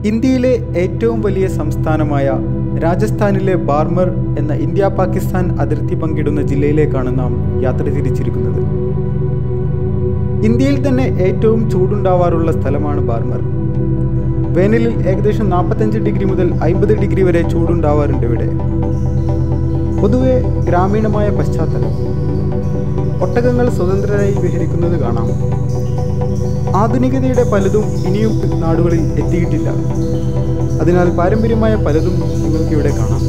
ഇന്ത്യയിലെ ഏറ്റവും വലിയ സംസ്ഥാനമായ രാജസ്ഥാനിലെ ബാർമർ എന്ന ഇന്ത്യ പാകിസ്ഥാൻ അതിർത്തി പങ്കിടുന്ന ജില്ലയിലേക്കാണ് നാം യാത്ര തിരിച്ചിരിക്കുന്നത്. ഇന്ത്യയിൽ തന്നെ ഏറ്റവും ചൂടുണ്ടാവാറുള്ള സ്ഥലമാണ് ബാർമർ. വേനലിൽ ഏകദേശം 45 ഡിഗ്രി മുതൽ 50 ഡിഗ്രി വരെ ചൂടുണ്ടാവാറുണ്ട് ഇവിടെ. പൊതുവെ ഗ്രാമീണമായ പശ്ചാത്തലം. ഒട്ടകങ്ങൾ സ്വതന്ത്രരായി വിഹരിക്കുന്നത് കാണാം. ആധുനികതയുടെ പലതും ഇനിയും നാടുകളിൽ എത്തിയിട്ടില്ല. അതിനാൽ പാരമ്പര്യമായ പലതും നിങ്ങൾക്കിവിടെ കാണാം.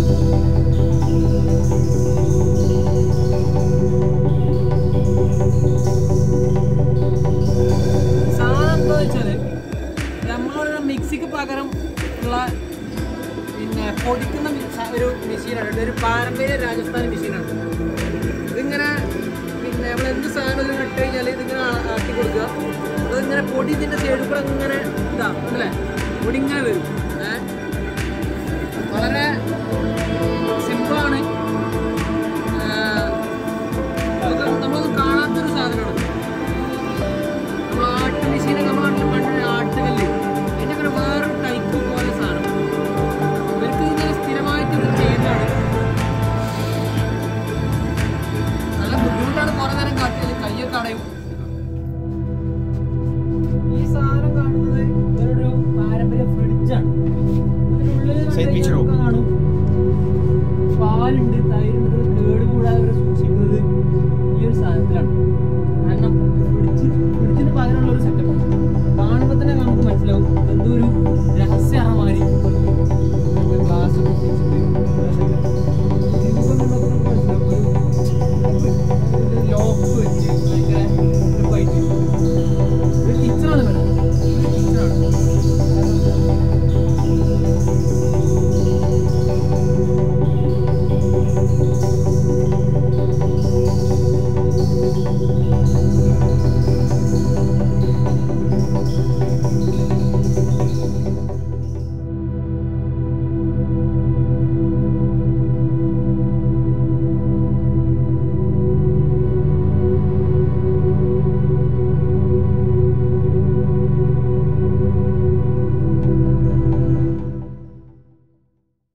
മിക്സിക്ക് പകരം ഉള്ള പിന്നെ പൊടിക്കുന്ന ഒരു മെഷീനാണ്. ഒരു പാരമ്പര്യ രാജസ്ഥാനി മെഷീനാണ്. ഇതിങ്ങനെ പിന്നെ നമ്മൾ എന്ത് സാധനം ഇട്ട് കഴിഞ്ഞാൽ ഇതിങ്ങനെ ആക്കി കൊടുക്കുക. അതിങ്ങനെ പൊടി ഇതിൻ്റെ സൈഡിൽ കൂടെ ഇങ്ങനെ ഇതാ അല്ലേ പൊടി ഇങ്ങനെ വരും.